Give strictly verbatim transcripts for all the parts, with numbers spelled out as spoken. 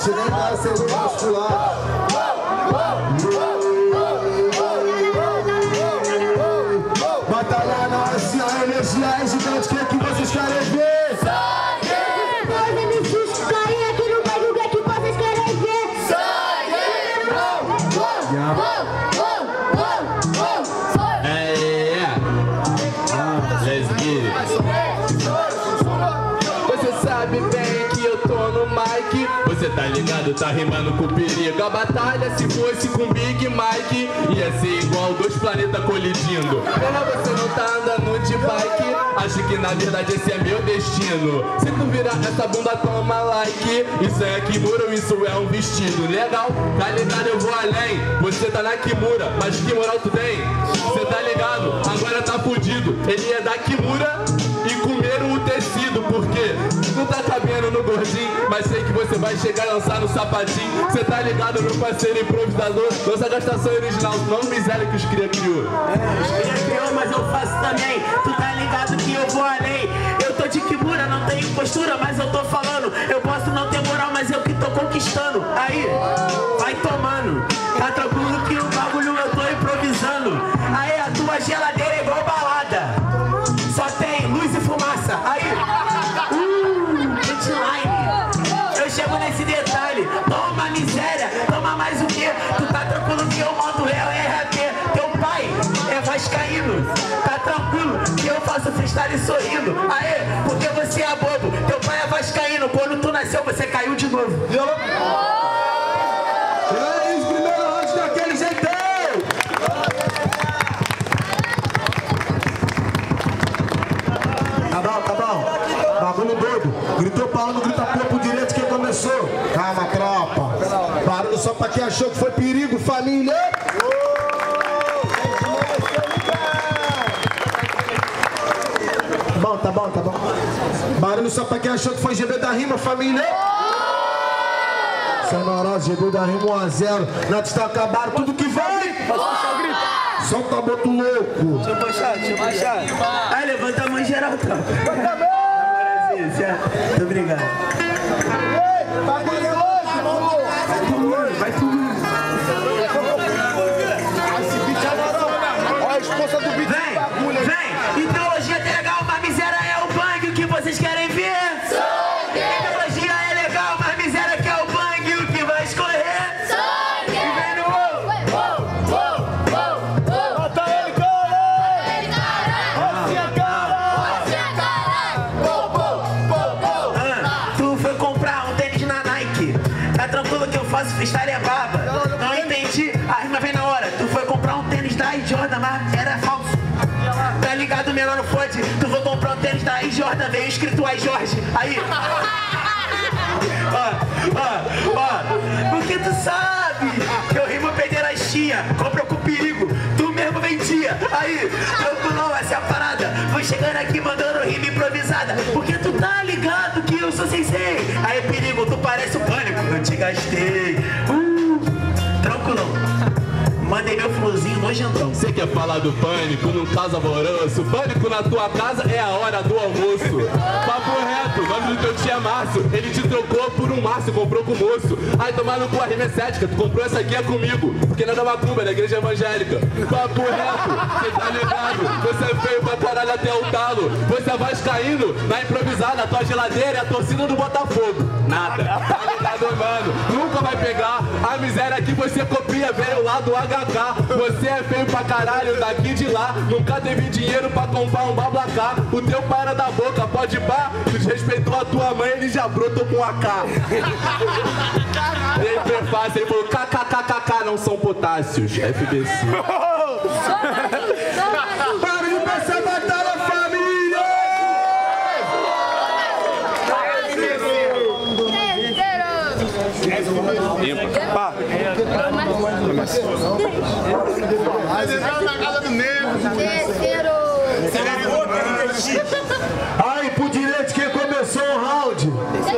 chegar em casa sem luz muscular. Batalhar na assim, a energia é gigante, o que é que vocês querem ver? Sangue! Depois M Cs caem aqui no bairro, o que é que vocês querem ver? Sangue! É, let's get it. Você sabe bem que eu tô no mic. Você tá ligado, tá rimando com perigo. A batalha, se fosse com Big Mike, ia ser igual dois planetas colidindo. Pena você não tá andando de bike. Acho que na verdade esse é meu destino. Se tu virar essa bunda, toma like. Isso é Kimura ou isso é um vestido? Legal, tá ligado, eu vou além. Você tá na Kimura, mas que moral tu tem? Cê tá ligado, agora tá fudido. Ele é da Kimura e comeram o tecido. Por quê? Não tá cabendo no gordinho, mas sei que você vai chegar e lançar no sapatinho. Cê tá ligado, meu parceiro improvisador. Nossa gastação original, não miséria que os cria criou. É, os cria criou, mas eu faço também. Tu tá ligado que eu vou além. Eu tô de Kimura, não tenho postura, mas eu tô falando. Eu posso não ter moral, mas eu que tô conquistando. Aí, vai tomando. Tá tranquilo que o bagulho eu tô improvisando. Aí a tua geladeira é igual balada. Só tem luz e fumaça. Aí, uh, hitline. Eu chego nesse detalhe. Toma miséria, toma mais o quê? Tu tá tranquilo que eu mando réu R A P. Teu pai é vascaíno. Tá tranquilo que eu faço freestyle sorrindo. Aê, porque você é bobo. Teu pai é vascaíno. Quando tu nasceu, você caiu de novo. Viu? Bagulho doido, gritou pra um, não grita corpo direito, quem começou? Calma, tropa. Barulho só pra quem achou que foi perigo, família. Bom, tá bom, tá bom. Barulho só pra quem achou que foi G B da rima, família. Sem moral, G B da rima um a zero. Nós está acabado, tudo que vai. Solta a boto louco. Deixa eu puxar, deixa eu puxar. Aí levanta a mão em geral, tropa. Muito obrigado. Bagulho é hoje, mano. Vai fumando, vai fumando. Olha a esposa do beat. Vem, vem. Ideologia é legal, mas miséria é o bang. O que vocês querem ver? Sangue. Ideologia é legal, mas miséria que é o bang. O que vai escorrer? Sangue. E vem no wow. Bota ele, cara. Assim a cara. Assim a cara. Tu foi comprar um tênis na Nike. Tá tranquilo que eu faço freestyle é baba. Não entendi, a rima vem na hora. Tu foi comprar um tênis da I Jordan, mas era falso. Tá ligado, menor, não fode. Tu foi comprar um tênis da I Jordan, veio escrito I Jorge. Aí. Ó, ó, ó. Porque tu sabe que eu rimo pederastia. Compra com perigo, tu mesmo vendia. Aí, tranquilão, essa é a parada. Vou chegando aqui mandando rima improvisada. Porque tu tá ligado que eu sou sensei. Aí, perigo, tu parece o Pânico. Eu te gastei. Uh, tranquilão. Mandei meu flowzinho nojentão. Você quer falar do pânico num caso alvoroço? Pânico na tua casa é a hora do almoço. Papo reto, nome do teu tio é Márcio. Ele te trocou por um Márcio, comprou com o moço. Ai, tomar no cu, a rima é cética. Tu comprou essa aqui é comigo, porque não é da macumba, é da igreja evangélica. Papo reto, cê tá ligado? Você é feio pra caralho até o talo. Você é vascaíno, na improvisada. Tua geladeira é a torcida do Botafogo. Nada, tá ligado, mano? Nunca vai pegar a miséria que você copia, velho, lá do H. Você é feio pra caralho daqui de lá. Nunca teve dinheiro pra comprar um bablacá. O teu pai era da boca, pode pá. Desrespeitou a tua mãe, ele já brotou com a K. Ele prefácio, ele falou kkkk, não são potássios. F B C. Barulho pra essa batalha, família! Pá. Na casa do negro. Aí, por direito, quem começou o round?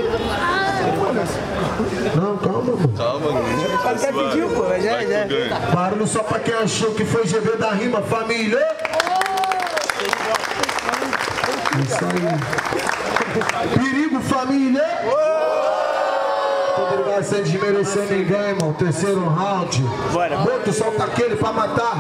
Não, calma, mano. Calma, mano. Ele quer pedir, pô, já, já. Barulho só pra quem achou que foi G B da rima, família. Isso aí. Perigo, família. nós, sem desmerecer ninguém, irmão. Terceiro round. Bora. Boto, solta aquele pra matar.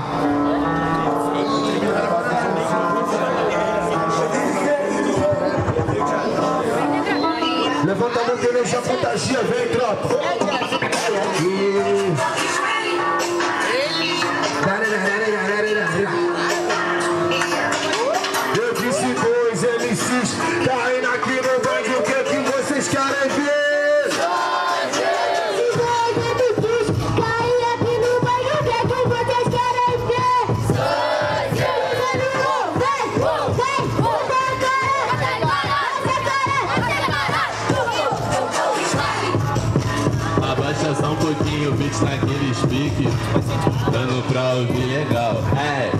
Levanta a mão que ele já contagia, vem, tropa. E... Eu disse dois M Cs caindo aqui no bang, o que é que vocês querem ver? Abaixa só um pouquinho o beat naquele speak, dando pra ouvir legal. É.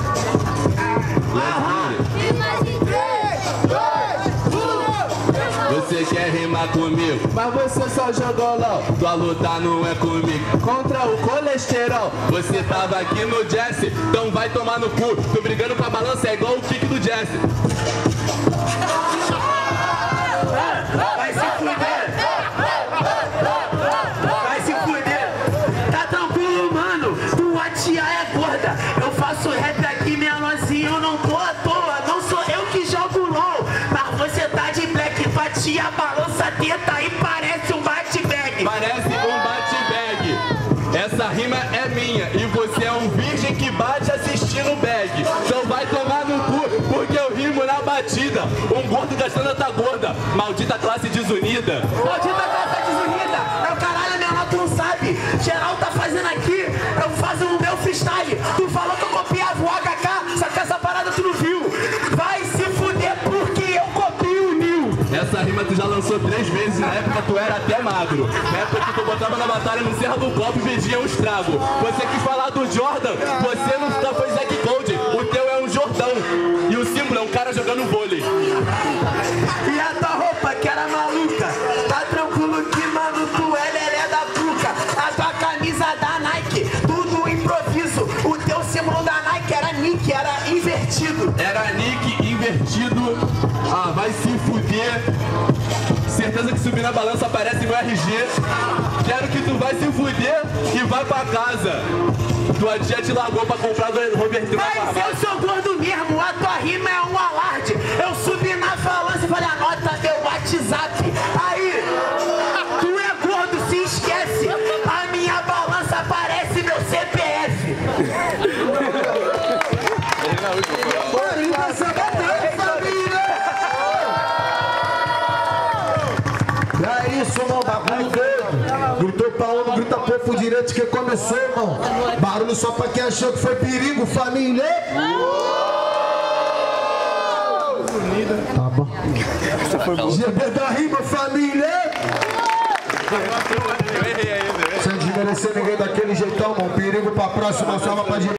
Você quer rimar comigo, mas você só jogou LOL. Tua luta não é comigo, contra o colesterol. Você tava aqui no Jesse, então vai tomar no cu. Tô brigando com a balança, é igual o kick do Jesse. Vai se fuder! Vai se fuder! Tá tranquilo, mano? Tua tia é gorda. Eu faço rap aqui, minha nozinha, eu não tô à toa. Não sou eu que jogo LOL, mas você tá de black. Tua tia balança a teta e parece um bate-bag. Parece um bate-bag. Essa rima é minha e você é um virgem que bate assistindo bag. Então vai tomar no cu, porque eu rimo na batida. Um gordo gastando tá gorda, maldita classe desunida. Maldita classe desunida, é o caralho, minha nota não sabe. Geral tá fazendo aqui, eu faço o meu freestyle. Tu falou que eu copiava o H K, só que essa parada tu não viu. Vai se fuder porque eu copio o Nil. Essa rima tu já lançou três vezes, na época tu era até magro. Na época que tu botava na batalha no Serra do Copo e vendia um estrago. Você quis falar do Jordan, você nunca foi Zack Gold, o teu é um Jordão. E o símbolo é um cara jogando vôlei. E a tua roupa que era maluca, tá tranquilo que, mano, tu é lelé da truca. A tua camisa da Nike, tudo improviso. O teu símbolo da Nike era Nick, era invertido. Era Nick invertido. Ah, vai se fuder. Certeza que subir na balança aparece meu R G. Quero que tu vai se fuder e vai pra casa. Tua tia te largou pra comprar do Roberto. Mas eu sou gordo mesmo, a tua rima é um alarde. Eu subi na balança e falei, anota meu WhatsApp. Aí, tu é gordo, se esquece. A minha balança parece meu C P F. É isso, irmão, bagulho doido. Gritou pra um, grita pro direito que começou, irmão. Barulho só pra quem achou que foi perigo, família. Tá bom. G B da rima, família. Sem desmerecer ninguém daquele jeitão, irmão. Perigo pra próxima, salva pra gente.